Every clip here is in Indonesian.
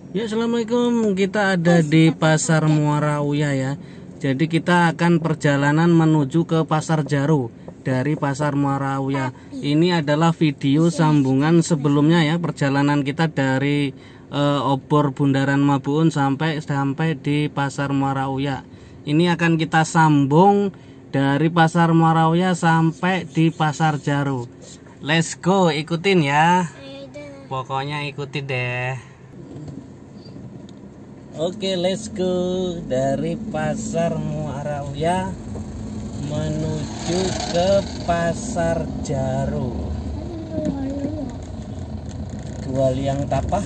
Ya, assalamualaikum. Kita ada di Pasar Muara Uya ya. Jadi kita akan perjalanan menuju ke Pasar Jaru dari Pasar Muara Uya. Ini adalah video sambungan sebelumnya ya, perjalanan kita dari Obor Bundaran Mabuun sampai di Pasar Muara Uya. Ini akan kita sambung dari Pasar Muara Uya sampai di Pasar Jaru. Let's go, ikutin ya. Pokoknya ikutin deh. Oke, let's go. Dari Pasar Muara Uya menuju ke Pasar Jaru. Gualiang Tapah.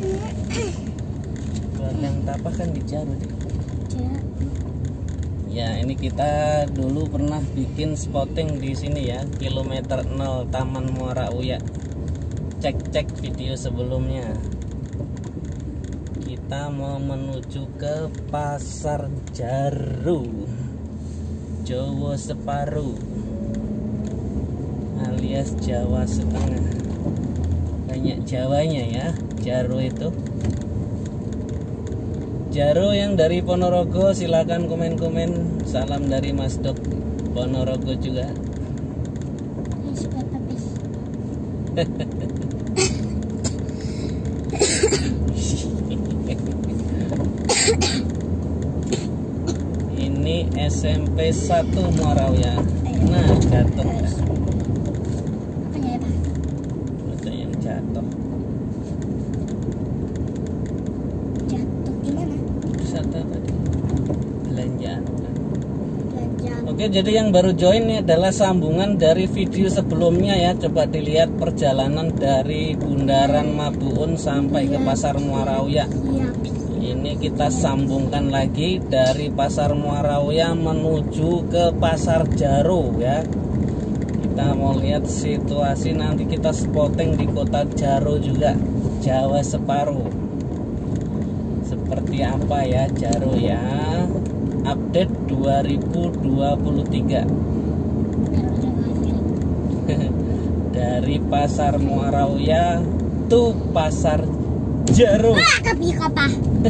Gualiang Tapah kan di Jaru deh. Ya, ini kita dulu pernah bikin spotting di sini ya, kilometer 0 Taman Muara Uya. Cek video sebelumnya. Kita mau menuju ke Pasar Jaru, Jawa Separuh alias Jawa Setengah. Banyak Jawanya ya, Jaru itu. Jaru yang dari Ponorogo silakan komen-komen. Salam dari Mas Dok Ponorogo juga. Ini SMP 1 Muara Uya. Nah, jatuh. Ada yang jatuh. Jatuh gimana? Wisata tadi. Belanjaan. Oke, jadi yang baru join ini adalah sambungan dari video sebelumnya ya. Coba dilihat perjalanan dari Bundaran Mabuun sampai ke Pasar Muara Uya. Ini kita sambungkan lagi dari Pasar Muara Uya menuju ke Pasar Jaru ya. Kita mau lihat situasi, nanti kita spotting di kota Jaru juga, Jawa Separuh. Seperti apa ya Jaru ya? Update 2023. Dari Pasar Muara Uya to Pasar Jaru. Kaget.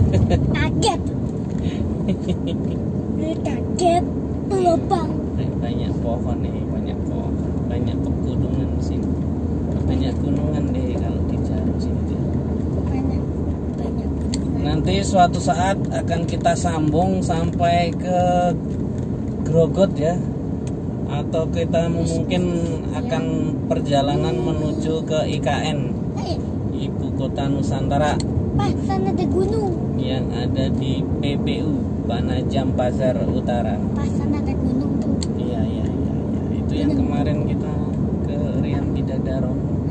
Kaget. Lubang. Banyak pohon nih, banyak pohon, banyak pegunungan di sini. Banyak gunungan deh kalau di Jaru sini deh. Banyak. Nanti suatu saat akan kita sambung sampai ke Grogot ya. Atau kita mungkin akan perjalanan menuju ke IKN, Ibu Kota Nusantara. Pak, sana ada gunung. Yang ada di PPU Panajam Pasar Utara. Pak, sana ada gunung tuh. Iya. Itu yang kemarin kita ke Riam Bidadari.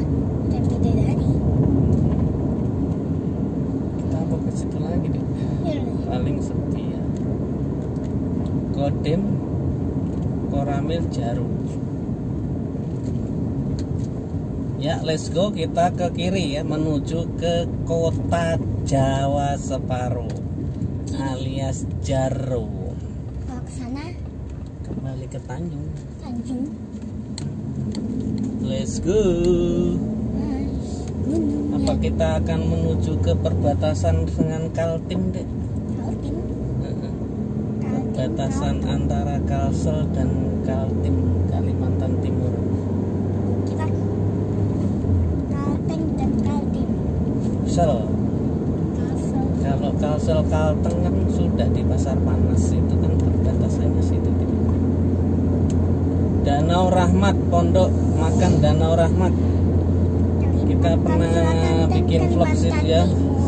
Kita apa ke situ lagi deh? Paling sepi ya. Kodim Koramil Jaru. Ya, let's go, kita ke kiri ya, menuju ke kota Jawa Separuh alias Jaru. Kalau ke sana Kembali ke Tanjung. Let's go. Gunung. Apa kita akan menuju ke perbatasan dengan Kaltim deh? Kaltim. Perbatasan antara Kalsel dan Kaltim, Kalimantan Timur. Kita Kalteng dan Kaltim. Kalsel. Kalau Kalsel Kalteng kan sudah di Pasar Panas, itu kan perbatasannya situ. Danau Rahmat, Pondok Makan Danau Rahmat. Kita pernah bikin vlog situ ya.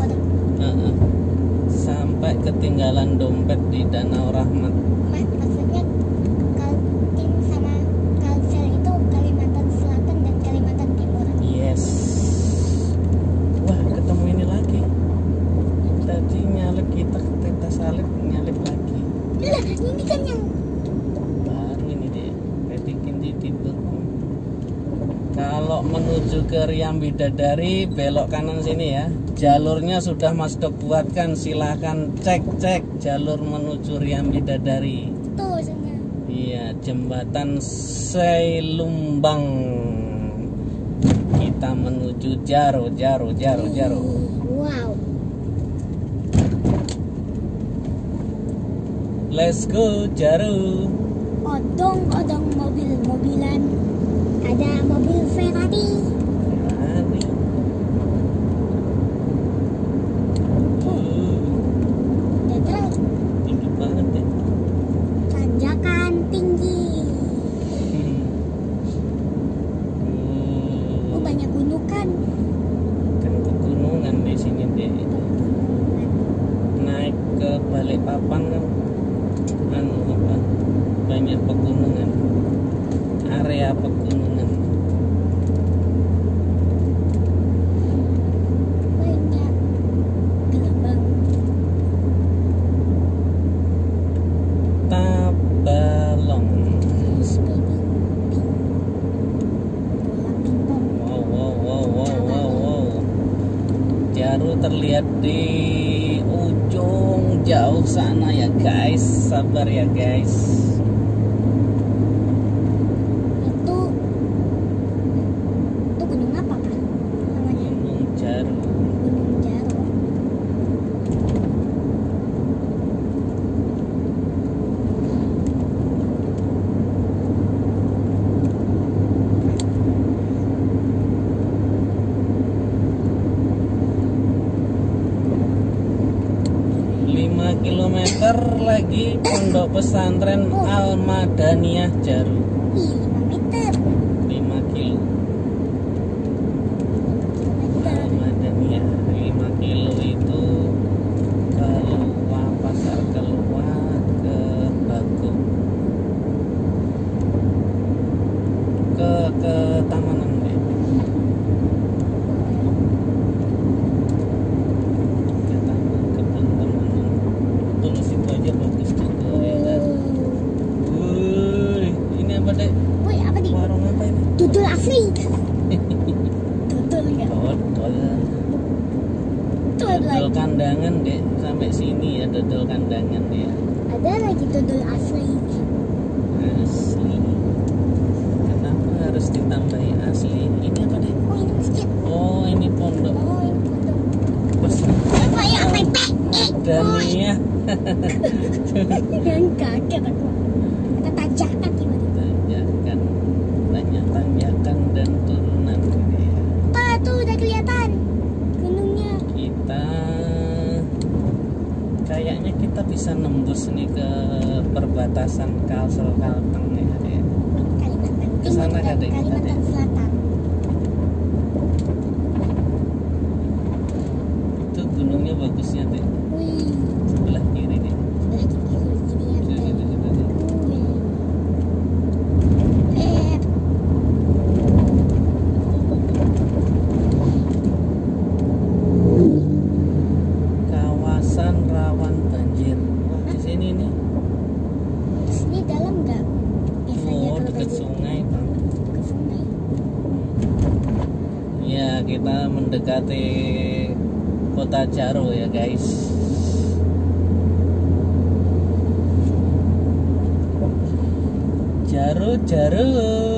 Sampai ketinggalan dompet di Danau Rahmat. Maksudnya Kaltim sama Kalsel itu Kalimantan Selatan dan Kalimantan Timur. Yes. Wah, ketemu ini lagi. Tadi nyalip kita salib, nyalip lagi. Lah, ini kan yang Baru ini deh. Bikin di tidur. Kalau menuju ke Riam Bidadari belok kanan sini ya. Jalurnya sudah Mas Dok buatkan, silahkan cek jalur menuju Riam Bidadari. tuh sana. Iya, jembatan Seilumbang. Kita menuju Jaru. Wow. Let's go Jaru. Odong-odong mobil-mobilan. Ada mobil Ferrari. Ferrari. Ada truk. Tinggi banget ya. Tanjakan tinggi. Oh, banyak gundukan. Kan pegunungan di sini deh. Naik ke Balikpapan kan banyak pegunungan, area pegunungan. Banyak gelombang. Tabalong. Spinning ping. Bola pingpong. Wow. Jaru terlihat di ujung jauh sana ya guys. Sabar ya guys. Itu gunung apa Pak? Namanya Gunung Jaru. Gunung Jaru. 5 kilometer lagi pondok pesantren Al-Madaniyah Jaru. 5 meter. 5 kilo. Al-Madaniyah 5 kilo itu keluar pasar keluar ke Bagong ke Tamanan deh. Ke Taman Kebun Tamanan. Tuh situ aja bagus juga ya kan. Wuih, ini apa deh? Woi, apa nih? Warung apa ini? Dodol asli. Dodol enggak? Dodol. Dodol Dodol lagi. kandangan deh, sampai sini ya dodol kandangan ya. Ada lagi dodol asli. Asli. Kenapa harus ditambahi asli? Ini apa deh? Oh, ini masjid. Oh, ini pondok Oh, ini pondok. pesantren Apa ya? Apa itu? Daniyah. Yang kaget aku. Kata tajakan gimana? Tanjakan, banyak tanjakan dan turunan ya. Pak, tuh udah kelihatan gunungnya. Kita kayaknya kita bisa nembus nih ke perbatasan Kalsel Kalteng ya. Kalimantan Kesana Timur dan kadek, Kalimantan kadek. Selatan. Itu gunungnya bagusnya deh. Wih, Sebelah kiri nih. sebelah kiri ya. Tuh, tuh, tuh, tuh, tuh. Kawasan rawan banjir. Wah, di sini nih. Ini dalam nggak? Biasanya Oh, kalau dekat banjir sungai, Bang. ke sungai. Ya, kita mendekati kota Jaru ya, guys. Jaru.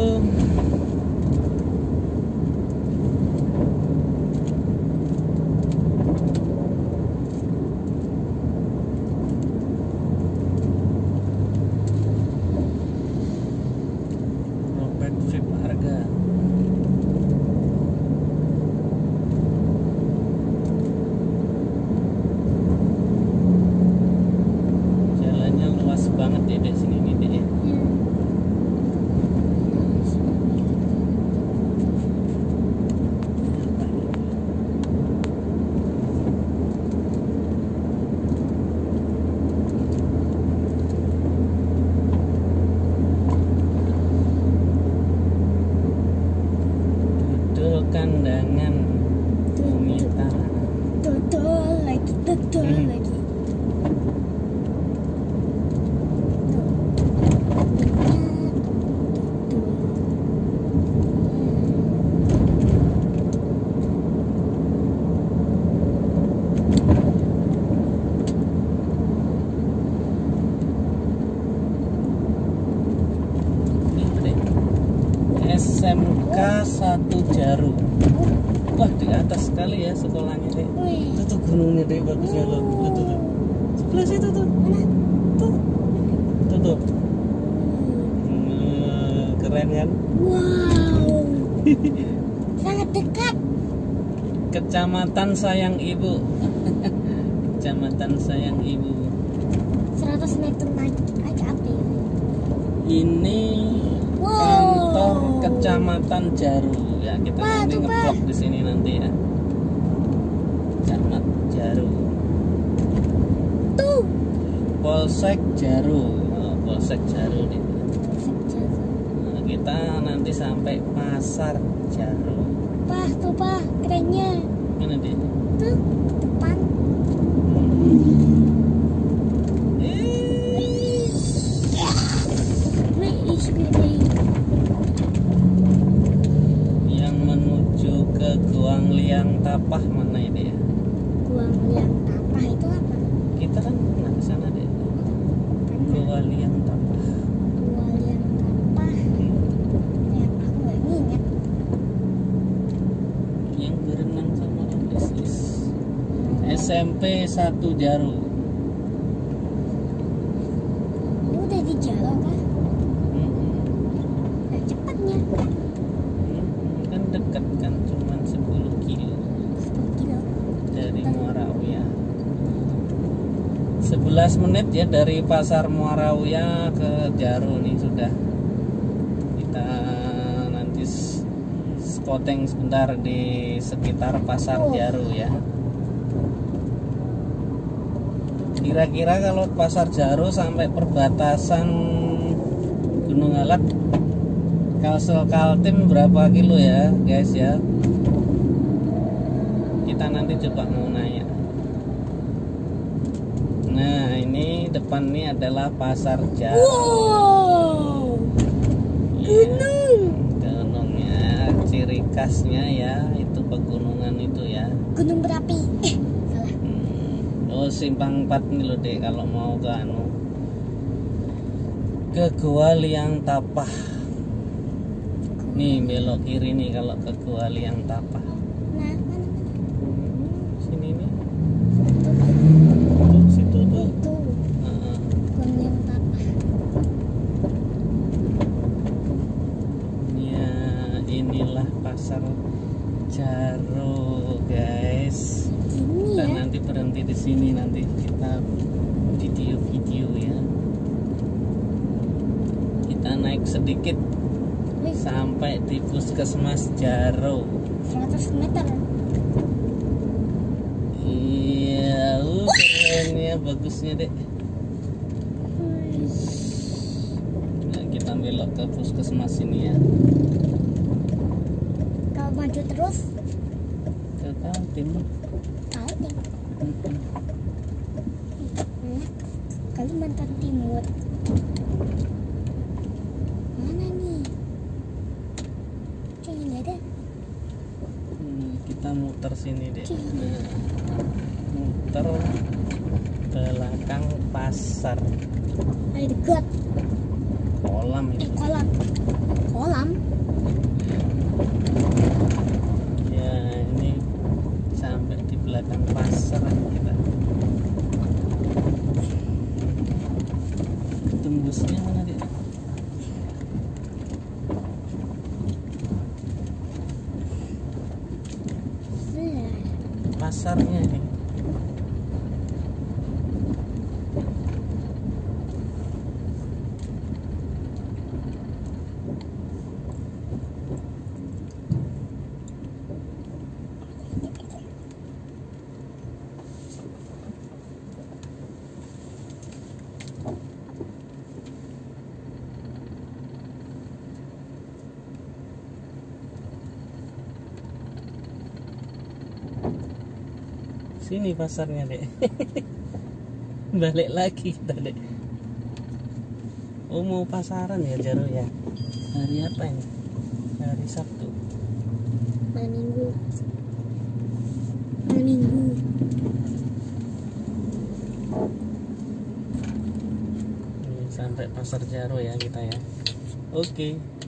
Robert Vip harga. Jalannya luas banget ya di sini nih deh. Dodol kandangan Umita. Dodol lagi. Ini apa deh? SMK 1 Jaru. Wah, di atas sekali ya sekolahnya deh. Wih, Itu tuh gunungnya deh bagusnya loh. Tuh. Sebelah situ tuh. mana? Tuh. tuh. Keren kan? Wow. Sangat dekat. Kecamatan Sayang Ibu. Kecamatan Sayang Ibu. 100 meter lagi aja apa ya? Ini kantor Kecamatan Jaru ya. Kita nanti tuh, ngeblok di sini nanti ya. Camat Jaru. Tuh. Polsek Jaru. Oh, Polsek Jaru nih. Nah, kita nanti sampai Pasar Jaru. Tuh Pak, kerennya. Mana dia? Tuh, depan. Yang menuju ke Guang Liang Tapah mana ini ya? Guang Liang Tapah itu apa? Kita kan pernah ke sana deh. Guang Liang Tapah. Guang Liang Tapah. Ya, aku nggak ingat. Yang berenang sama Alexis. SMP 1 Jaru. Ini udah di jalan kan? Nah, cepatnya. Kan dekat kan, cuma 10 kilo 10 kilo. dari Muara Uya. 11 menit ya dari Pasar Muara Uya ke Jaru nih sudah. Kita nanti spotting sebentar di sekitar Pasar Jaru ya. Kira-kira kalau Pasar Jaru sampai perbatasan Gunung Alat Kalsel Kaltim berapa kilo ya guys ya? Kita nanti coba mau nanya. Nah ini depan ini adalah Pasar Jaru. Wow. Gunung. Gunungnya ciri khasnya ya itu pegunungan itu ya. Gunung berapi. Salah. Oh simpang 4 nih loh dek kalau mau ke ke Gua Liang Tapah. Nih belok kiri nih kalau ke Gua Liang Tapah. Nah, mana? Sini nih. Tuh, Tuh situ tuh. itu. Heeh. Guang Liang Tapah. Ya inilah Pasar Jaru guys. Ini Kita ya. nanti berhenti di sini nanti kita video-video ya. Kita naik sedikit Wih, sampai di Puskesmas Jaru. 100 meter. Iya, keren ya, bagusnya dek. Nah, kita belok ke Puskesmas ini ya. Kalau maju terus, Ke Kaltim. Kaltim. Kalimantan Timur. Mana nih? Kayaknya nggak ada. Kita muter sini deh. Cina. Muter belakang pasar. Ayo dekat. Kolam itu. Kolam. Kolam. Ya ini sampai di belakang pasar kita. Tembusnya mana dia? Pasarnya ini. Sini pasarnya dek. Balik lagi kita dek. Oh mau pasaran ya Jaru ya. Hari apa ini? Hari Sabtu. Malam Minggu. Malam Minggu. Ini sampai Pasar Jaru ya kita ya. Oke.